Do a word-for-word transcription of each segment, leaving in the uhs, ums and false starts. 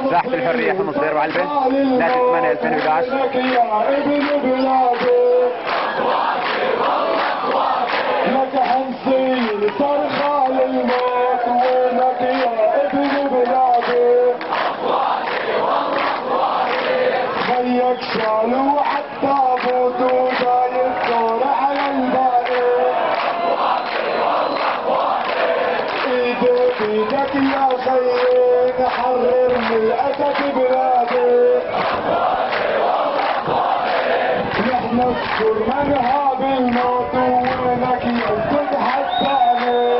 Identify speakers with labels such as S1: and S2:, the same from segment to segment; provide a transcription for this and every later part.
S1: ساحة الحرية في النص دير علبة نادي ثمانية ألفين وأحد عشر.
S2: لك حنسين صرخة للموت وينك يا ابن بلادي خيك شالوا حتى بوت وداير دور على الباقي ايدي بيدك يا خيي نحرر من الاسد بلادي نحن نذكر من هاب الموت وينك يزد حتاني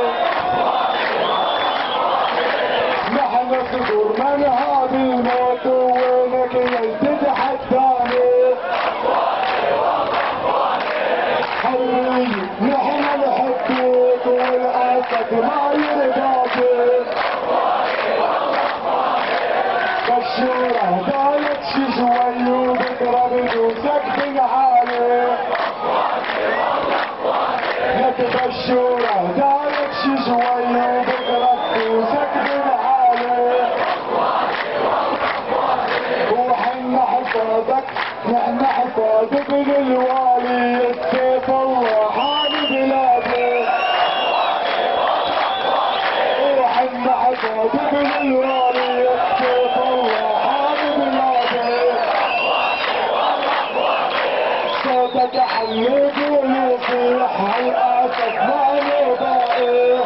S2: نحن نذكر من هاب الموت وينك يزد حتاني حري نحن نحبك والاسد ما يرضاكي بشوره دايك شي شوي وبكره بدوسك بنعالي لك بشوره دايك شي شوي وبكره بدوسك بنعالي وحنا حفاظك نحن حفاظك للوالي السيف الله حامي بلادي وحنا حفاظك للوالي السيف الله حامي بلادي صوتك حلق ويصيح هالاسد ما نبائي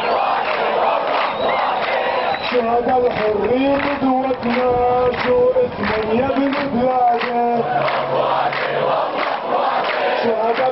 S2: شهد الحرية قدوتنا شو اسمه يا ابن بلادي شهد